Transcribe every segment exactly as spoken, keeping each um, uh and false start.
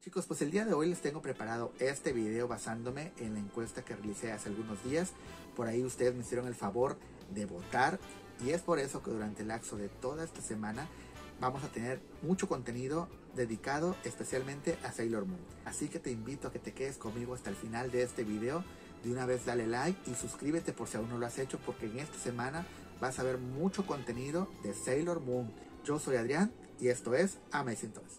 Chicos, pues el día de hoy les tengo preparado este video basándome en la encuesta que realicé hace algunos días. Por ahí ustedes me hicieron el favor de votar y es por eso que durante el lapso de toda esta semana vamos a tener mucho contenido dedicado especialmente a Sailor Moon. Así que te invito a que te quedes conmigo hasta el final de este video. De una vez dale like y suscríbete por si aún no lo has hecho, porque en esta semana vas a ver mucho contenido de Sailor Moon. Yo soy Adrián y esto es Amazing Toys.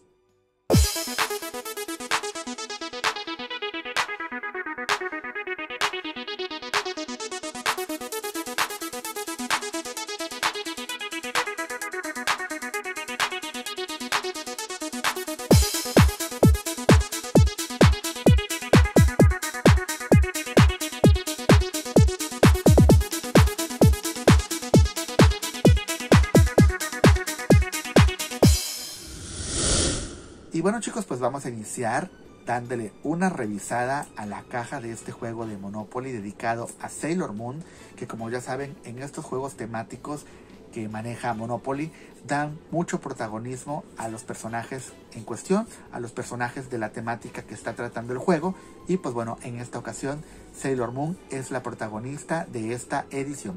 Y bueno chicos, pues vamos a iniciar dándole una revisada a la caja de este juego de Monopoly dedicado a Sailor Moon, que como ya saben, en estos juegos temáticos que maneja Monopoly dan mucho protagonismo a los personajes en cuestión, a los personajes de la temática que está tratando el juego. Y pues bueno, en esta ocasión Sailor Moon es la protagonista de esta edición.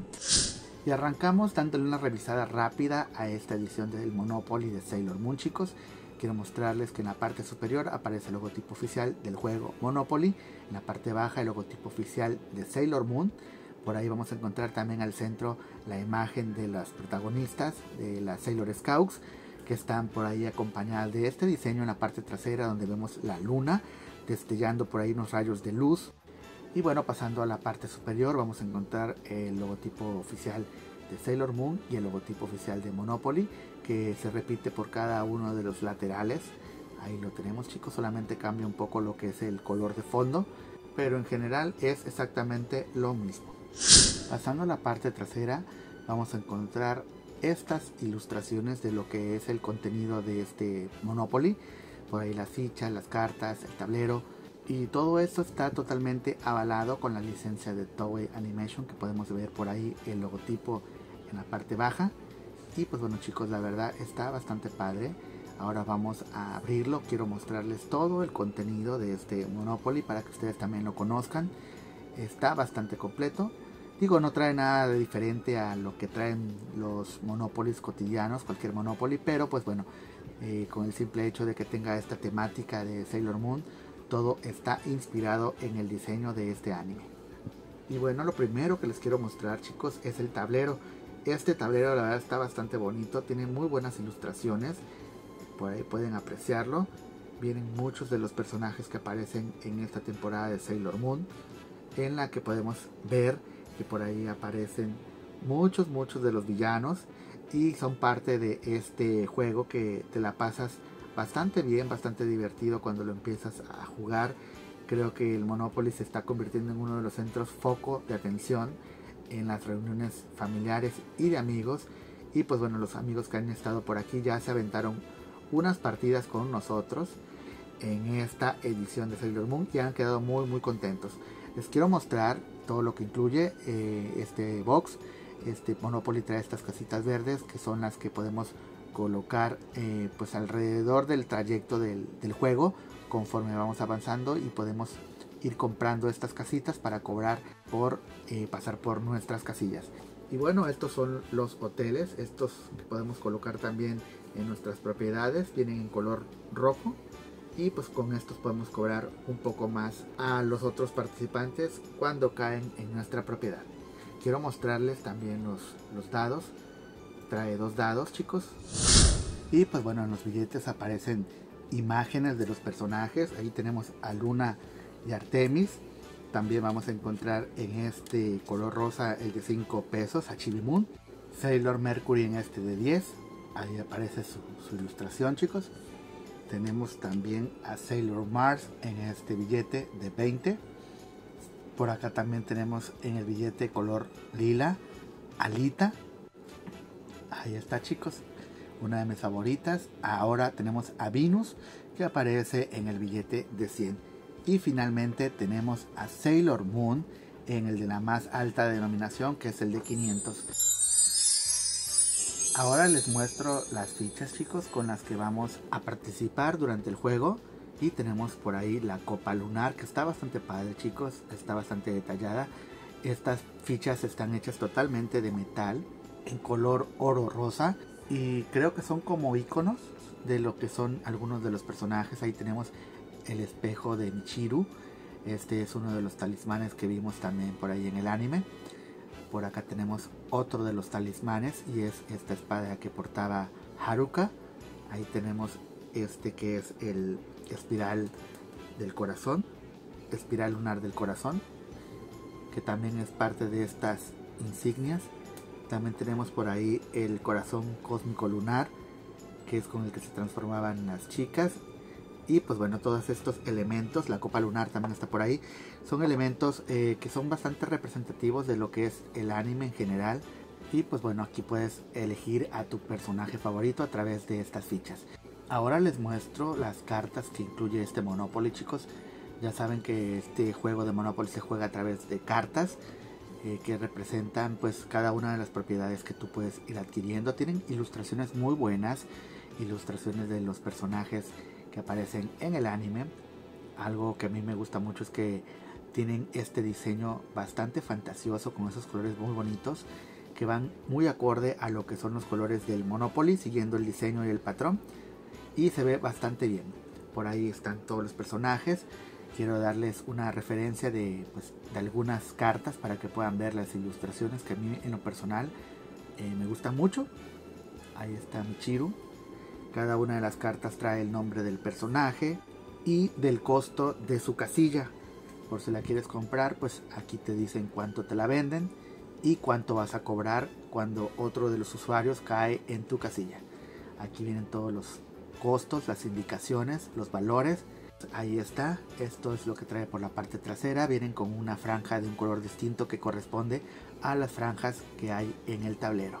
Y arrancamos dándole una revisada rápida a esta edición del Monopoly de Sailor Moon, chicos. Quiero mostrarles que en la parte superior aparece el logotipo oficial del juego Monopoly. En la parte baja el logotipo oficial de Sailor Moon. Por ahí vamos a encontrar también al centro la imagen de las protagonistas de las Sailor Scouts, que están por ahí acompañadas de este diseño en la parte trasera, donde vemos la luna destellando por ahí unos rayos de luz. Y bueno, pasando a la parte superior vamos a encontrar el logotipo oficial de Sailor Moon y el logotipo oficial de Monopoly, que se repite por cada uno de los laterales. Ahí lo tenemos, chicos, solamente cambia un poco lo que es el color de fondo, pero en general es exactamente lo mismo. Pasando a la parte trasera vamos a encontrar estas ilustraciones de lo que es el contenido de este Monopoly. Por ahí las fichas, las cartas, el tablero, y todo esto está totalmente avalado con la licencia de Toei Animation, que podemos ver por ahí el logotipo en la parte baja. Y pues bueno chicos, la verdad está bastante padre. Ahora vamos a abrirlo. Quiero mostrarles todo el contenido de este Monopoly para que ustedes también lo conozcan. Está bastante completo. Digo, no trae nada de diferente a lo que traen los Monopolies cotidianos, cualquier Monopoly, pero pues bueno, eh, con el simple hecho de que tenga esta temática de Sailor Moon, todo está inspirado en el diseño de este anime. Y bueno, lo primero que les quiero mostrar, chicos, es el tablero. Este tablero la verdad está bastante bonito, tiene muy buenas ilustraciones, por ahí pueden apreciarlo. Vienen muchos de los personajes que aparecen en esta temporada de Sailor Moon, en la que podemos ver que por ahí aparecen muchos, muchos de los villanos, y son parte de este juego que te la pasas bastante bien, bastante divertido cuando lo empiezas a jugar. Creo que el Monopoly se está convirtiendo en uno de los centros foco de atención en las reuniones familiares y de amigos. Y pues bueno, los amigos que han estado por aquí ya se aventaron unas partidas con nosotros en esta edición de Sailor Moon y han quedado muy muy contentos. Les quiero mostrar todo lo que incluye eh, este box. Este Monopoly trae estas casitas verdes, que son las que podemos colocar eh, pues alrededor del trayecto del, del juego conforme vamos avanzando, y podemos ir comprando estas casitas para cobrar por eh, pasar por nuestras casillas. Y bueno, estos son los hoteles, estos que podemos colocar también en nuestras propiedades, vienen en color rojo, y pues con estos podemos cobrar un poco más a los otros participantes cuando caen en nuestra propiedad. Quiero mostrarles también los, los dados. Trae dos dados, chicos, y pues bueno, en los billetes aparecen imágenes de los personajes. Ahí tenemos a Luna y Artemis. También vamos a encontrar en este color rosa el de cinco pesos, a Chibi Moon. Sailor Mercury en este de diez. Ahí aparece su, su ilustración, chicos. Tenemos también a Sailor Mars en este billete de veinte. Por acá también tenemos en el billete color lila Alita. Ahí está, chicos, una de mis favoritas. Ahora tenemos a Venus, que aparece en el billete de cien. Y finalmente tenemos a Sailor Moon en el de la más alta denominación, que es el de quinientos. Ahora les muestro las fichas, chicos, con las que vamos a participar durante el juego. Y tenemos por ahí la copa lunar, que está bastante padre, chicos, está bastante detallada. Estas fichas están hechas totalmente de metal, en color oro rosa, y creo que son como iconos de lo que son algunos de los personajes. Ahí tenemos el espejo de Michiru. Este es uno de los talismanes que vimos también por ahí en el anime. Por acá tenemos otro de los talismanes, y es esta espada que portaba Haruka. Ahí tenemos este que es el espiral del corazón, espiral lunar del corazón, que también es parte de estas insignias. También tenemos por ahí el corazón cósmico lunar, que es con el que se transformaban las chicas. Y pues bueno, todos estos elementos, la copa lunar también está por ahí, son elementos eh, que son bastante representativos de lo que es el anime en general. Y pues bueno, aquí puedes elegir a tu personaje favorito a través de estas fichas. Ahora les muestro las cartas que incluye este Monopoly, chicos. Ya saben que este juego de Monopoly se juega a través de cartas eh, que representan pues cada una de las propiedades que tú puedes ir adquiriendo. Tienen ilustraciones muy buenas, ilustraciones de los personajes que aparecen en el anime. Algo que a mí me gusta mucho es que tienen este diseño bastante fantasioso, con esos colores muy bonitos que van muy acorde a lo que son los colores del Monopoly, siguiendo el diseño y el patrón, y se ve bastante bien. Por ahí están todos los personajes. Quiero darles una referencia de, pues, de algunas cartas para que puedan ver las ilustraciones que a mí en lo personal eh, me gustan mucho. Ahí está Michiru. Cada una de las cartas trae el nombre del personaje y del costo de su casilla. Por si la quieres comprar, pues aquí te dicen cuánto te la venden y cuánto vas a cobrar cuando otro de los usuarios cae en tu casilla. Aquí vienen todos los costos, las indicaciones, los valores. Ahí está, esto es lo que trae por la parte trasera. Vienen con una franja de un color distinto que corresponde a las franjas que hay en el tablero.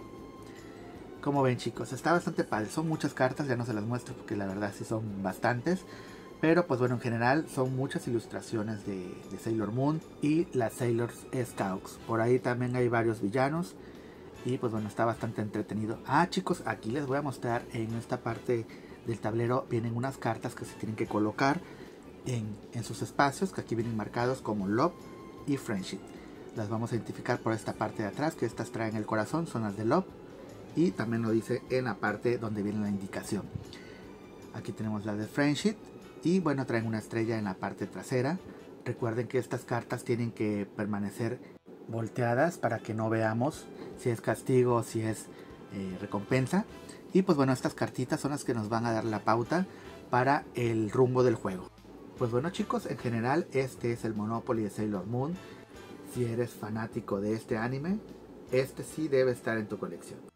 Como ven, chicos, está bastante padre. Son muchas cartas, ya no se las muestro porque la verdad sí son bastantes. Pero pues bueno, en general son muchas ilustraciones de, de Sailor Moon y las Sailor Scouts. Por ahí también hay varios villanos. Y pues bueno, está bastante entretenido. Ah, chicos, aquí les voy a mostrar en esta parte del tablero. Vienen unas cartas que se tienen que colocar en, en sus espacios, que aquí vienen marcados como Love y Friendship. Las vamos a identificar por esta parte de atrás, que estas traen el corazón, son las de Love. Y también lo dice en la parte donde viene la indicación. Aquí tenemos la de Friendship. Y bueno, traen una estrella en la parte trasera. Recuerden que estas cartas tienen que permanecer volteadas para que no veamos si es castigo o si es eh, recompensa. Y pues bueno, estas cartitas son las que nos van a dar la pauta para el rumbo del juego. Pues bueno, chicos, en general este es el Monopoly de Sailor Moon. Si eres fanático de este anime, este sí debe estar en tu colección.